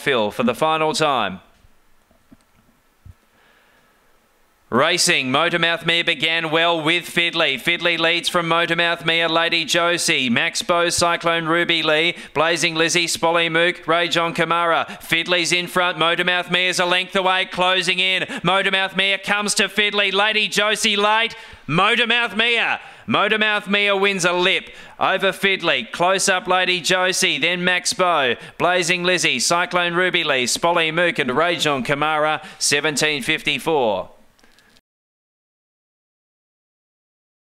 Phil for the final time. Racing, Motormouth Mia began well with Fiddly. Fiddly leads from Motormouth Mia, Lady Josie, Max Bow, Cyclone Ruby Lee, Blazing Lizzie, Spolly Mook, Rage on Kamara. Fiddly's in front, Motormouth Mia's a length away, closing in. Motormouth Mia comes to Fiddly, Lady Josie late. Motormouth Mia. Motormouth Mia wins a lip over Fiddly. Close up Lady Josie, then Max Bow, Blazing Lizzie, Cyclone Ruby Lee, Spolly Mook and Rage on Kamara, 17.54.